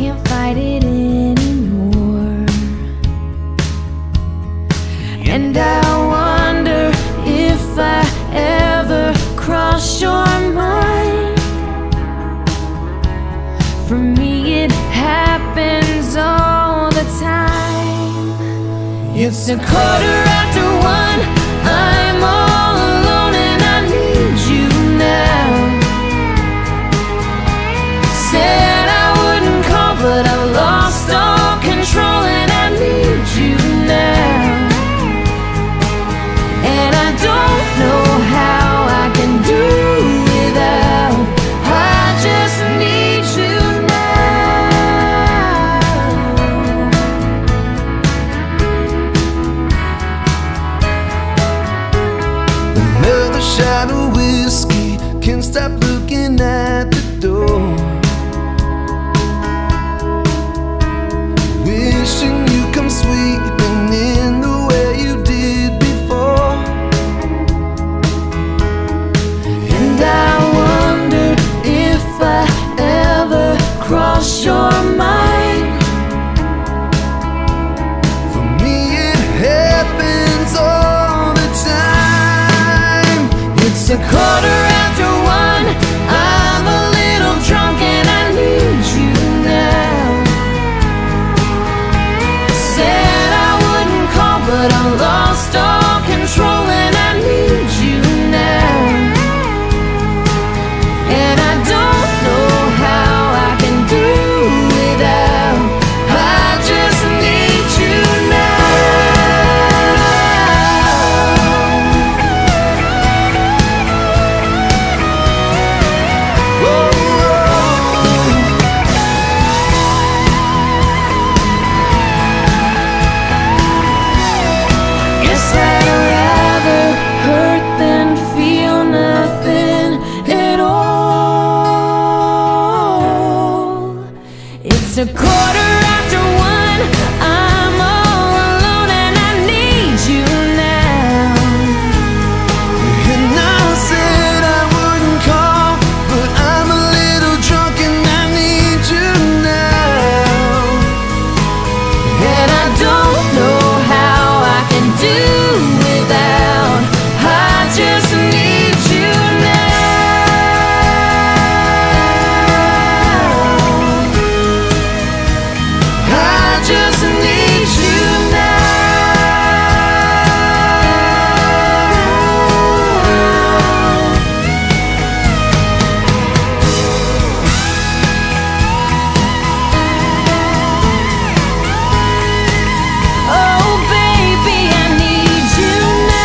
can't fight it anymore. And I wonder if I ever cross your mind. For me it happens all the time. It's 1:15, I'm all alone and I need you now. Said I wouldn't call, but I lost all control and I need you now. And I don't know how I can do without. I just need you now. Another shot of whiskey, can't stop looking at the door. Wishing you come sweeping in the way you did before. And I wonder if I ever cross your mind. For me it happens all the time. It's 1:15, I'm a little drunk and I need you now. Said I wouldn't call, but I lost all control and I need you now. And I don't know how I can do without. I just need you now. Guess I'd rather hurt than feel nothing at all. It's 1:15, I'm all alone and I need you now. And I said I wouldn't call, but I'm a little drunk and I need you now. And I don't know how I can do without. I just need you now. I just need you now. Oh baby, I need you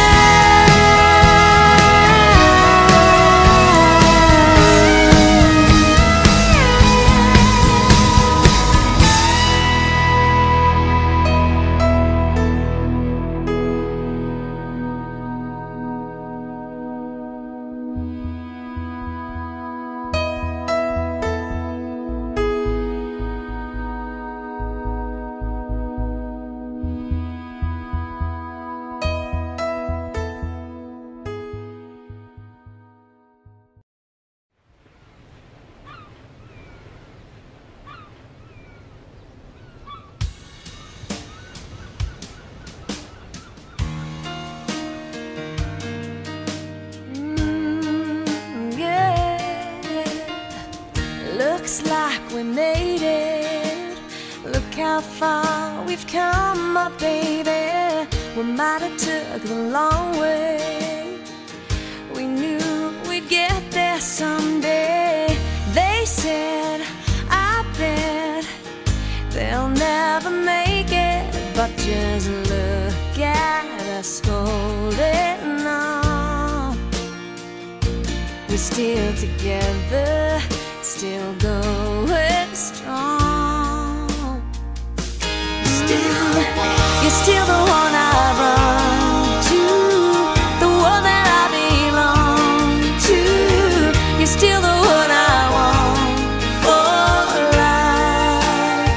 yeah. Looks like we made it. Look how far we've come, my baby. We might have took the long way. We knew we'd get there someday. They said, I bet they'll never make it, but just look at us holding on. We're still together, still going strong. Still, you're still the one I run to, the one that I belong to. You're still the one I want for life.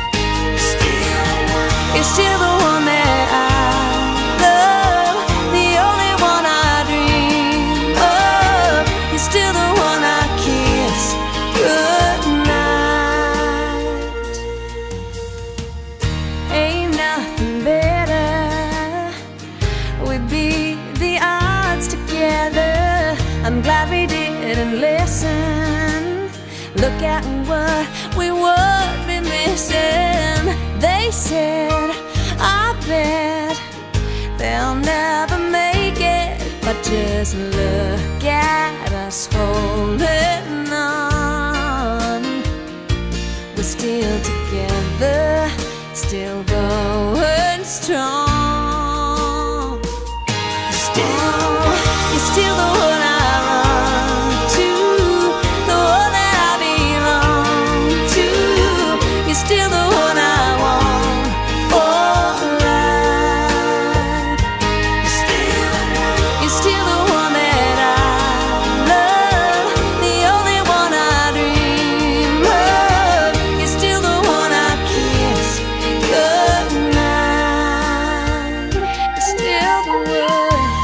You're still the one that I love, the only one I dream of. You're still the one I kiss goodnight. said, I bet they'll never make it, but just look at us holding on. We're still together, still going strong. You're still the one I run to, the one that I belong to. You're still the one I want for life. You're still the one that I love, the only one I dream of. You're still the one I kiss goodnight. You're still the one.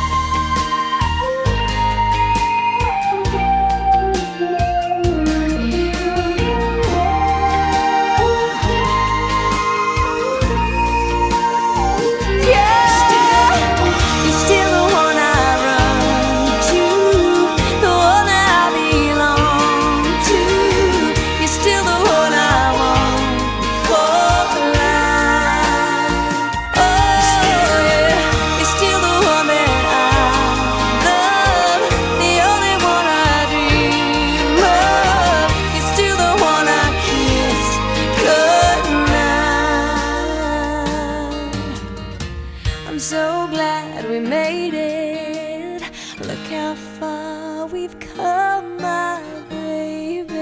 I'm so glad we made it. Look how far we've come, my baby.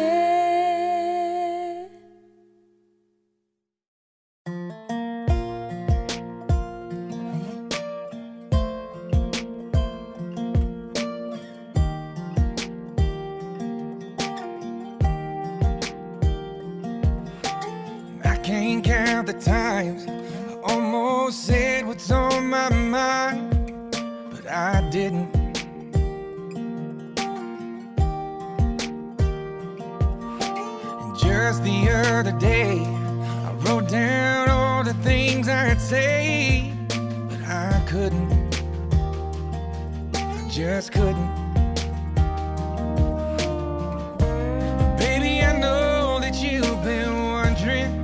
I can't count the times I almost said what's on my mind, but I didn't. And just the other day, I wrote down all the things I'd say, but I couldn't. I just couldn't. Baby, I know that you've been wondering.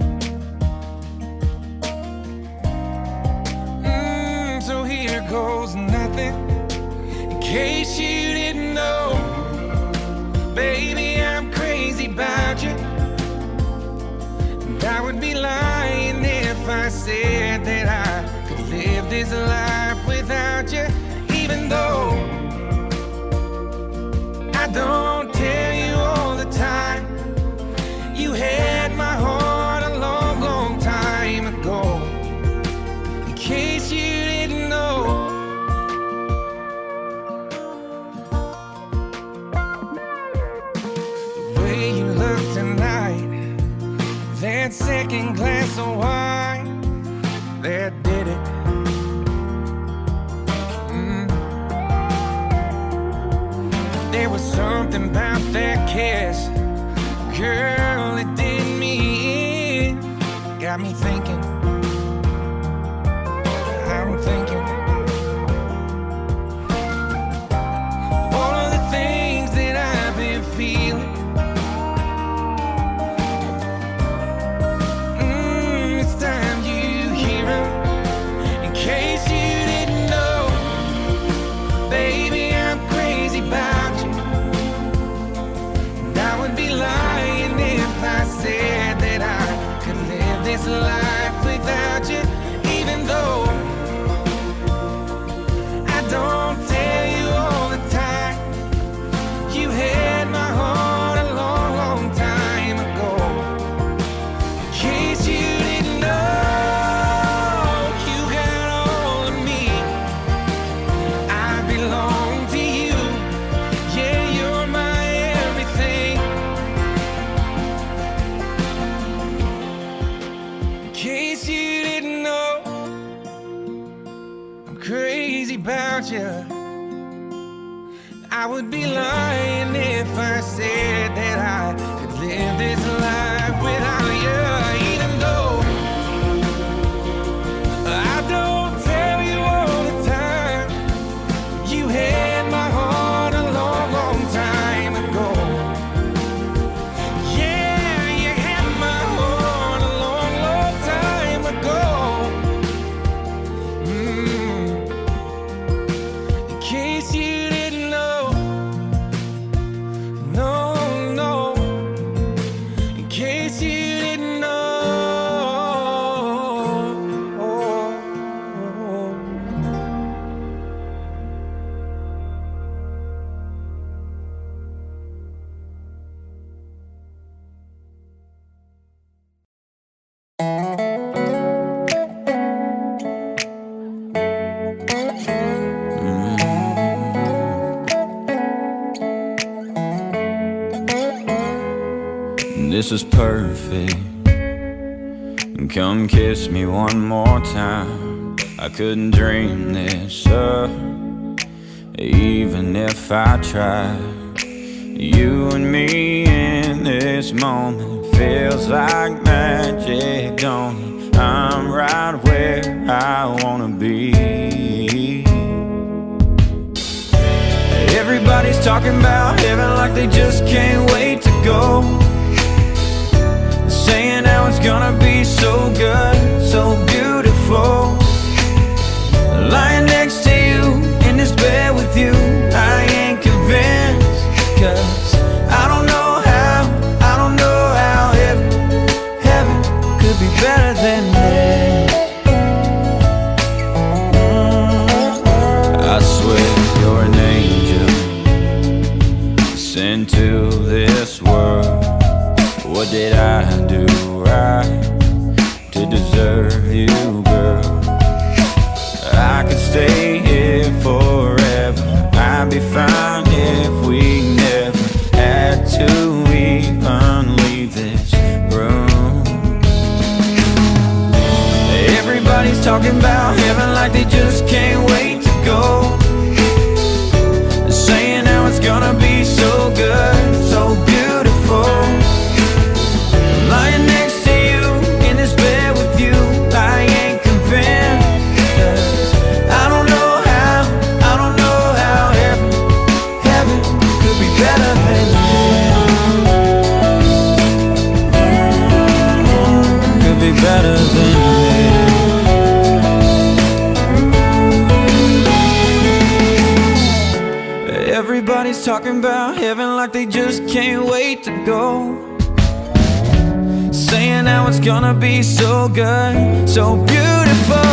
So here goes nothing, in case you didn't know. Baby, I'm crazy about you, and I would be lying if I said that I could live this life without you. Even though I don't tell you all the time, you had my heart a long, long time ago. In case you didn't know. The way you look tonight, that second glass of wine, that did it. There was something about that kiss, girl, it did me in. Got me thinking, I'm thinking all of the things that I've been feeling. It's time you hear them, in case you didn't know. Baby, I'm crazy about you, and I would be lying if I said that I could live this life without you. Even though I don't tell you all the time, you had my heart a long, long time ago. In case you didn't know, you got all of me, I belong to you. Yeah, you're my everything. In case you didn't know, I'm crazy about you. I would be lying if I said that I could live this life without you. Even though I don't tell you all the time, you had my heart a long, long time ago. Yeah, you had my heart a long, long time ago. this is perfect. Come kiss me one more time. I couldn't dream this up, even if I tried. You and me in this moment feels like magic, don't it? I'm right where I wanna be. Everybody's talking about heaven like they just can't wait to go, saying how it's gonna be so good, so beautiful. Lying next to you in this bed with you, I ain't convinced, 'cause I don't know how heaven could be better than this. I swear you're an angel sent to this world. What did I do right to deserve you, girl? I could stay here forever. I'd be fine if we never had to even leave this room. Everybody's talking about heaven like they just can't wait to go, saying how it's gonna be so good, so beautiful. Lying next to you in this bed with you, I ain't convinced, 'cause I don't know how heaven could be better than this. Could be better than this. Everybody's talking about heaven like they just can't wait to go, saying how it's gonna be so good, so beautiful.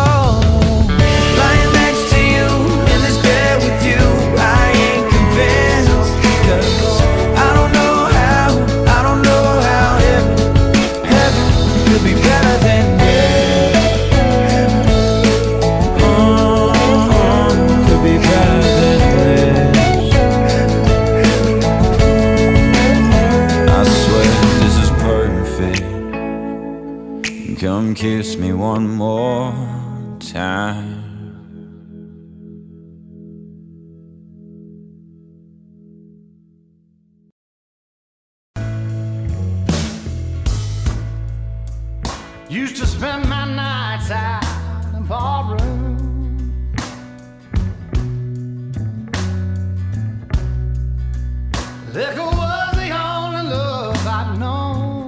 Lying next to you in this bed with you, I ain't convinced, 'cause I don't know how heaven could be better than this. Could be better than this. I swear this is perfect. Come kiss me one more time. Used to spend my nights out in the ballroom, liquor was the only love I'd known.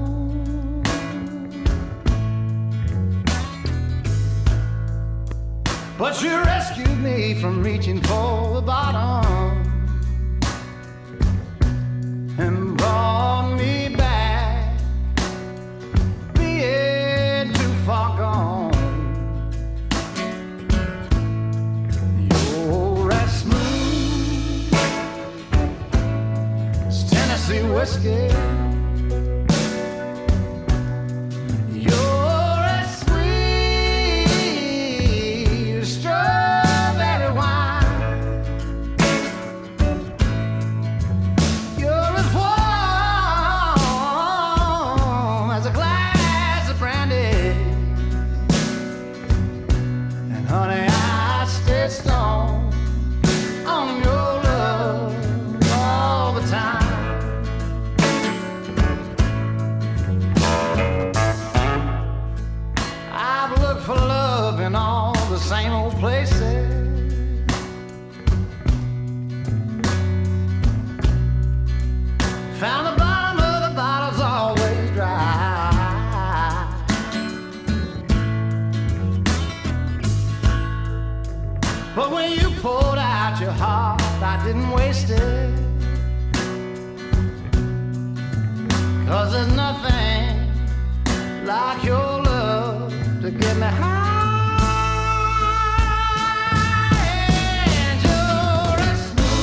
But you rescued me from reaching for the bottom and brought me back, being too far gone. You're as smooth as Tennessee whiskey. You're as sweet as strawberry wine. You're as warm as a glass of brandy. And honey, I stay stoned on your love all the time. I've looked for love in all the same old places, found the bottom of the bottle's always dry. But when you poured out your heart, I didn't waste it, 'cause there's nothing like your love to get me high. And you're as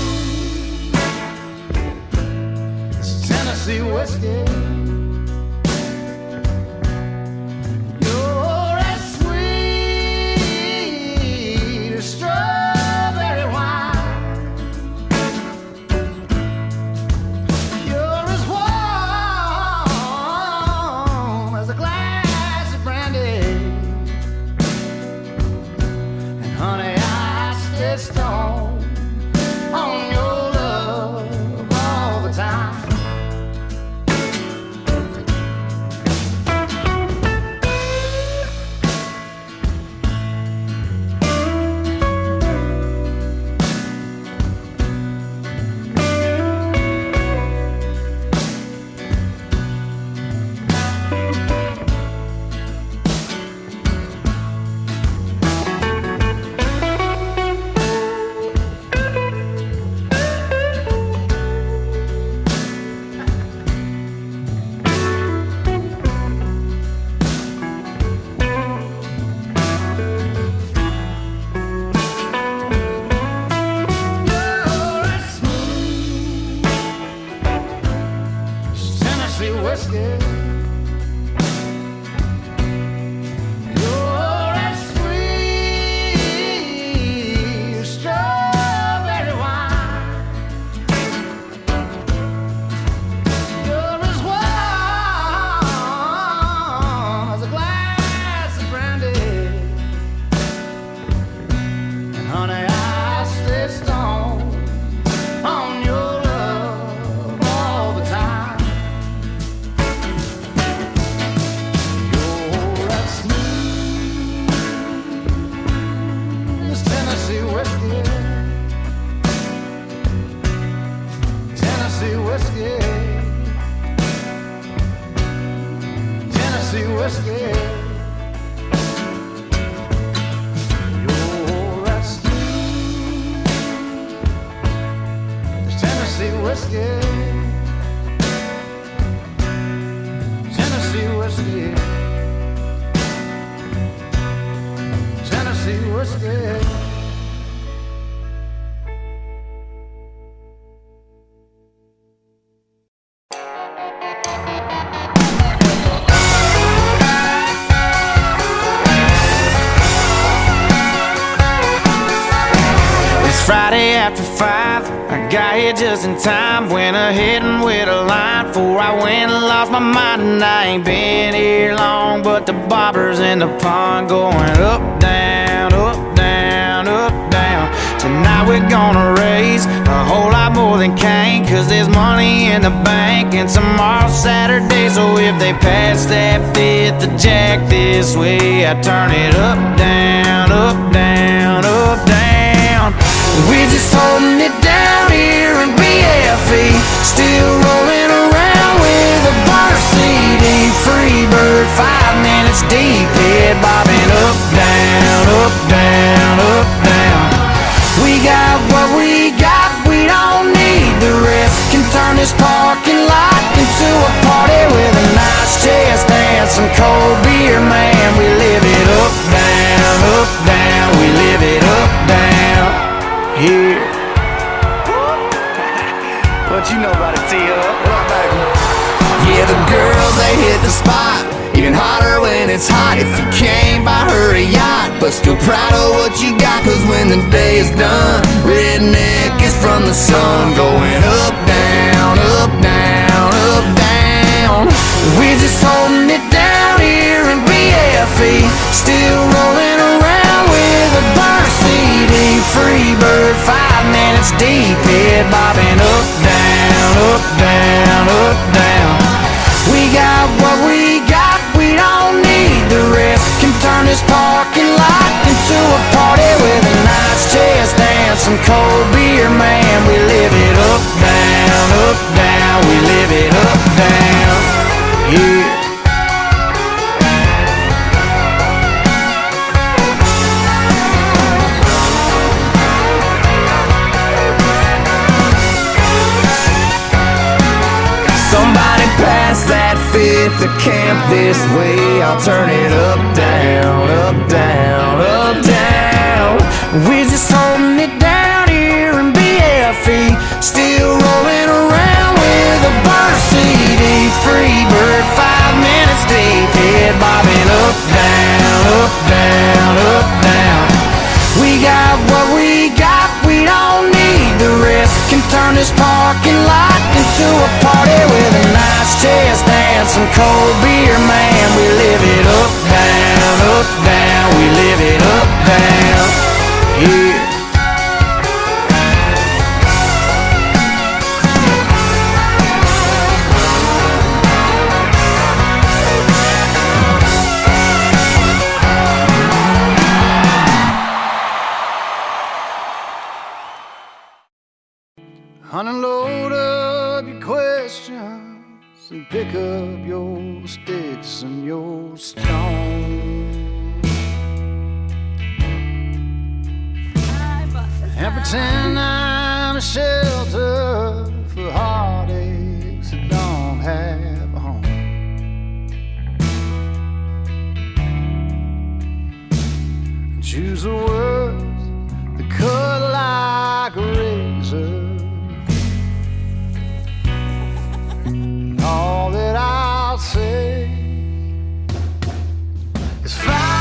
smooth as Tennessee whiskey. You're as sweet as strawberry wine. You're as warm Tennessee whiskey. You're resting. There's Tennessee whiskey. Tennessee whiskey. Tennessee whiskey. Friday after 5, I got here just in time. Went ahead and with a line before I went and lost my mind. And I ain't been here long, but the bobbers in the pond going up, down, up, down, up, down. Tonight we're gonna raise a whole lot more than Cain, 'cause there's money in the bank and tomorrow's Saturday. So if they pass that fifth of Jack this way, I turn it up, down, up, down, up, down. We're just holding it down here in BFE, still rolling around with a bar CD. Free bird, 5 minutes deep, head bobbing up, down, up, down, up, down. We got what we got, we don't need the rest. Can turn this parking lot into a party with a nice chest and some cold beer, man. We live it up, down, we live it up, down. Here. What you know about it, T-Up? What baby? Yeah, the girls, they hit the spot. Even hotter when it's hot. If you came by her a yacht, but still proud of what you got. 'Cause when the day is done, redneck is from the sun. Going up, down, up, down, up, down. We're just holding it down here in BFE, still rolling around with a burn CD. Free bird, 5 minutes deep, head bobbing up, down, up, down, up, down. We got what we got, we don't need the rest. Can turn this parking lot into a party with a nice chest and some cold beer, man. We live it up, down, we live it up, down. Here. Somebody pass that fifth to camp this way. I'll turn it up, down, up, down, up, down. We're just holding it down here in BFE, still rolling around with a burn CD. Free bird, 5 minutes deep, head bobbing up, down, up, down, up, down. We got what we got, we don't need the rest. Can turn this parking lot into a party with a nice chest and some cold beer, man. We live it up, down, we live it up, down. Here. Unload up your questions and pick up your sticks and your stones and pretend I'm a shelter for heartaches that don't have a home. And choose the words that cut like a razor. All that I'll say is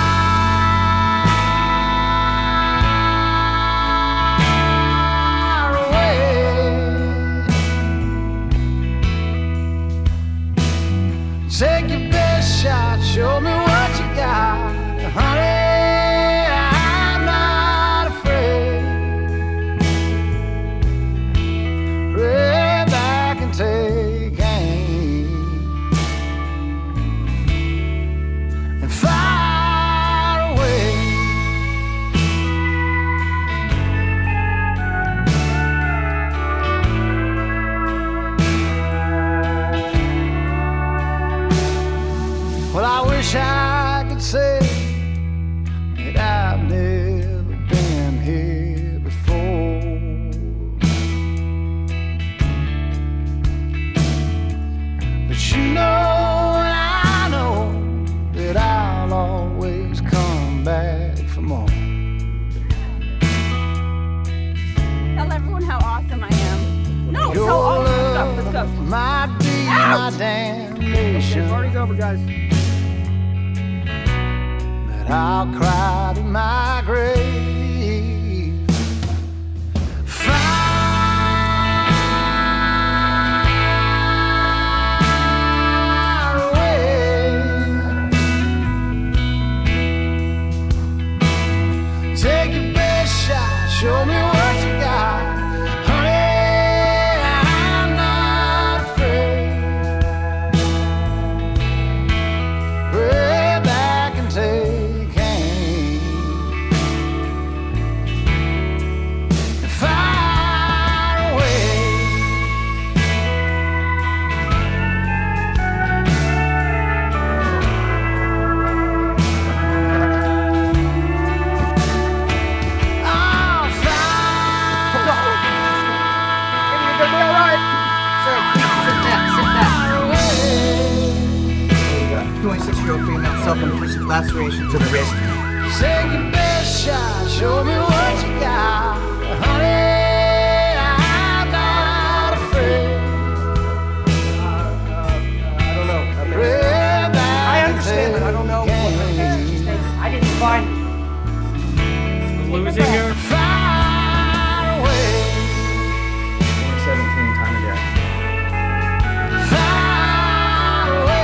far away. Take your best shot, show me what you got, honey. I'm not afraid. Right back and take aim. Fire Well, I wish I could say that I've never been here before. But you know and I know that I'll always come back for more. Tell everyone how awesome I am. No, tell all of them. Let's go. Might be my damnation. Party's over, guys. But I'll cry to my grave. Far away. Take your best shot. Show me what you got. Self-inflicted laceration to the wrist. Take your best shot, show me what you got. Honey, I'm not afraid. I don't know. I understand, but I don't know what the I didn't find losing her. Far away. 2017 time again. Far away.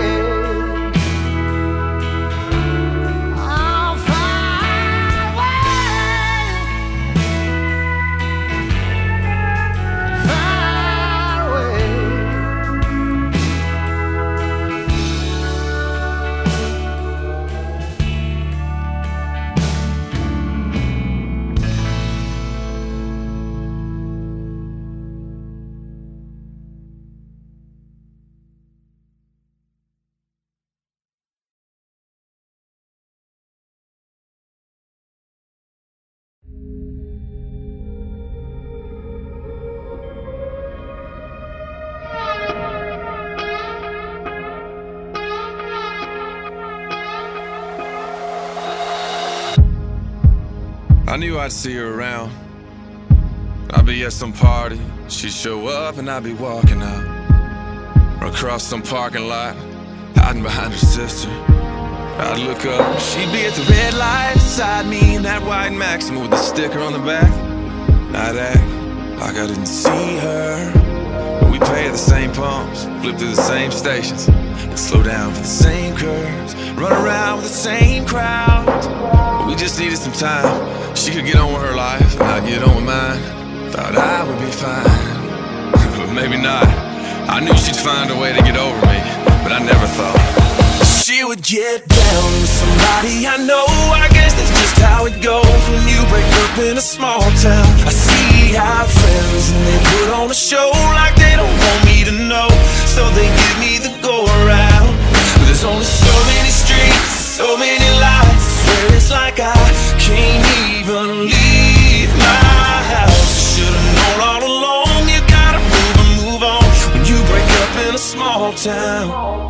I knew I'd see her around. I'd be at some party, she'd show up and I'd be walking out. Or across some parking lot, hiding behind her sister. I'd look up, she'd be at the red light beside me in that white Maxima with the sticker on the back. I'd act like I didn't see her, but we pay at the same pumps, flip through the same stations, and slow down for the same curves, run around with the same crowds. But we just needed some time. She could get on with her life, and I'd get on with mine. Thought I would be fine, but maybe not. I knew she'd find a way to get over me, but I never thought she would get down with somebody I know. I guess that's just how it goes when you break up in a small town. I see our friends and they put on a show like they don't want me to know, so they give me the go around. But there's only so many streets, so many lights. I swear it's like I can't even leave my house. Should've known all along, you gotta move and move on when you break up in a small town.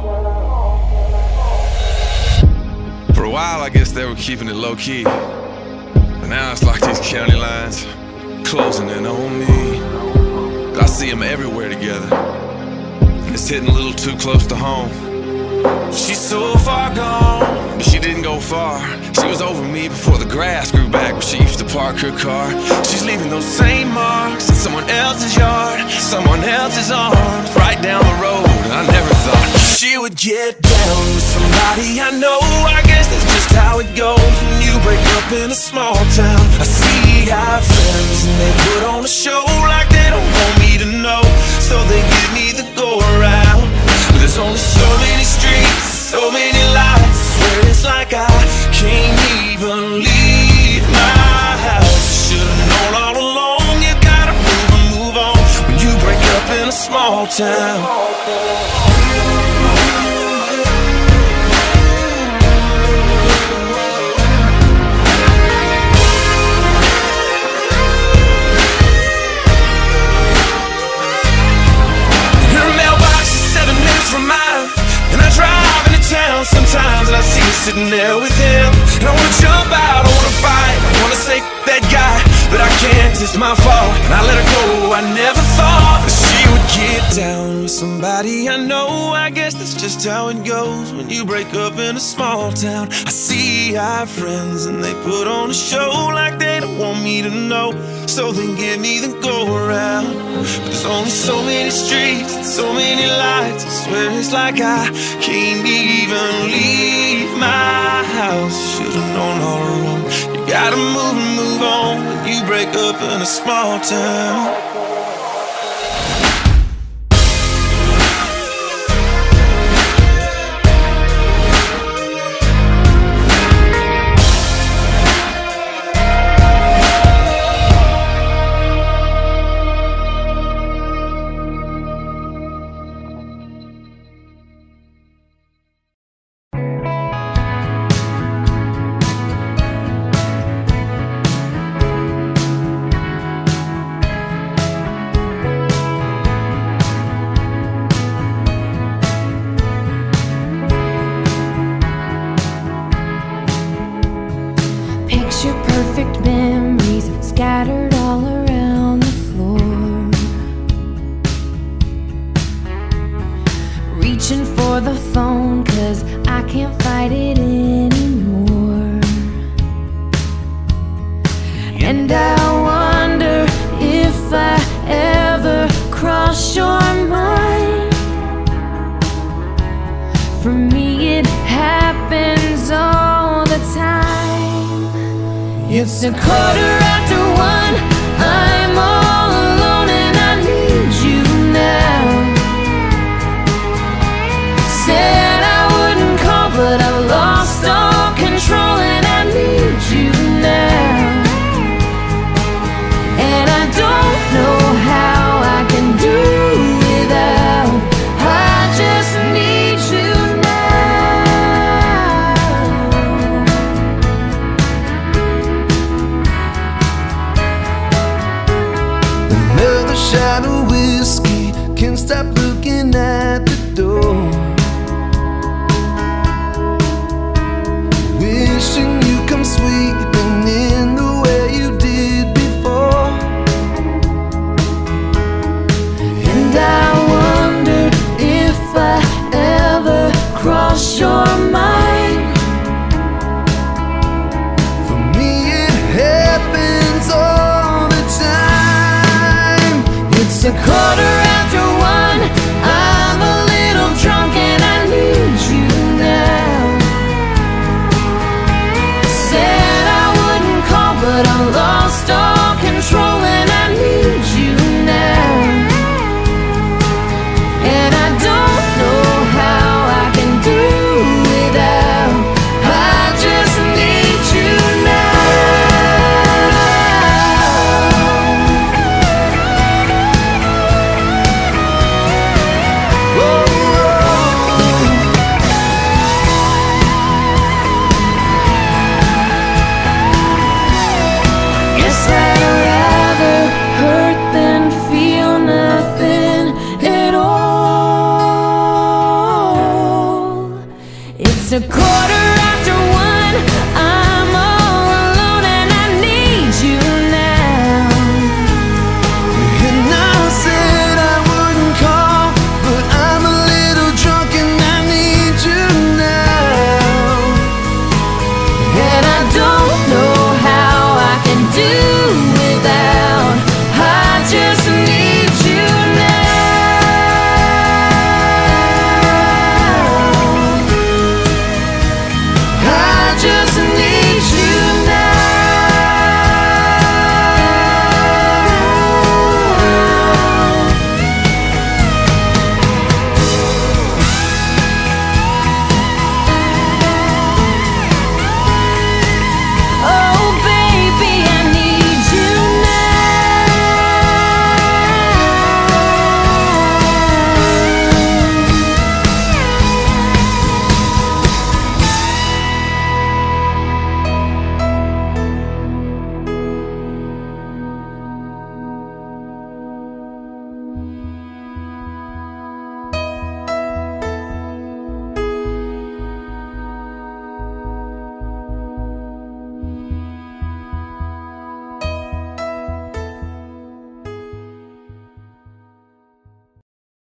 For a while I guess they were keeping it low-key, but now it's like these county lines closing in on me. But I see them everywhere together, and it's hitting a little too close to home. She's so far gone, but she didn't go far. She was over me before the grass grew back where she used to park her car. She's leaving those same marks in someone else's yard, someone else's arms, right down the road. I never thought she would get down with somebody I know. I guess that's just how it goes when you break up in a small town. I see our friends and they put on a show like they don't want me to know, so they give me the go around. But there's only so many streets, so many lights. I swear it's like I can't even leave my house. Should've known all along, you gotta move and move on when you break up in a small town. sitting there with him. And I wanna jump out, I wanna fight, I wanna say that guy, but I can't, 'cause it's my fault. And I let her go, I never thought that she would get down with somebody I know. I guess that's just how it goes when you break up in a small town. I see our friends and they put on a show like they don't want me to know, so they give me the go around. But there's only so many streets and so many lights. I swear it's like I can't even leave my house. Should've known all along. You gotta move and move on when you break up in a small town. Picture perfect memories scattered all around the floor. Reaching for the phone 'cause I can't fight it anymore. And I wonder if I ever cross your mind. For me it happens all the time. It's 1:15, I'm all alone and I need you now. Said I wouldn't call, but I've lost all control and I need you now. And I don't know how I can do without. I just need you now. Another shot of whiskey, can't stop looking at the door. Wishing you come sweeping in the way you did before. And I wonder if I ever cross your mind. For me it happens all the time. It's 1:15, I'm a little drunk and I need you now. Said I wouldn't call, but I lost all control and I need you now. And I don't know how I can do without. I just need you now. Guess I'd rather hurt than feel nothing at all. It's 1:15,